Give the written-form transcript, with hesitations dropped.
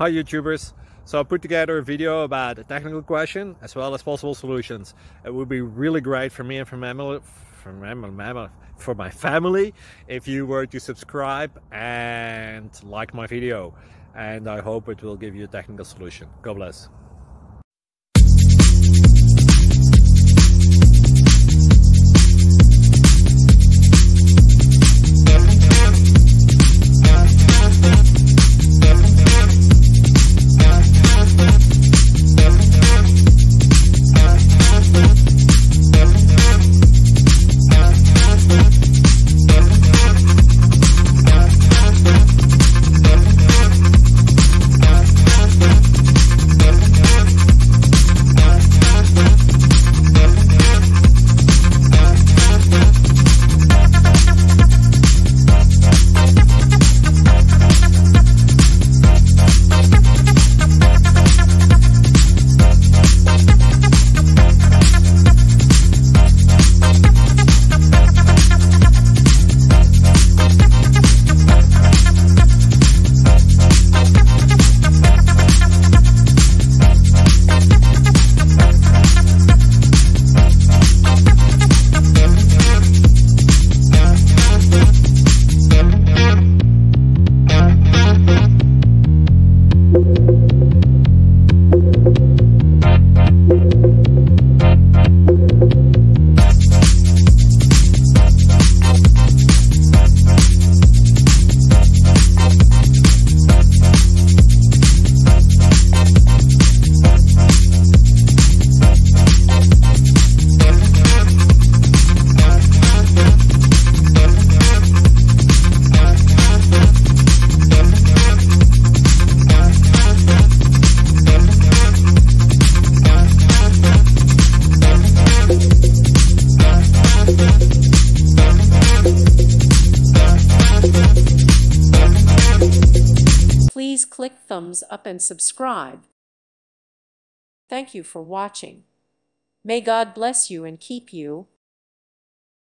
Hi YouTubers. So I put together a video about a technical question as well as possible solutions. It would be really great for me and for my family if you were to subscribe and like my video, and I hope it will give you a technical solution. God bless. Please click thumbs up and subscribe. Thank you for watching. May God bless you and keep you.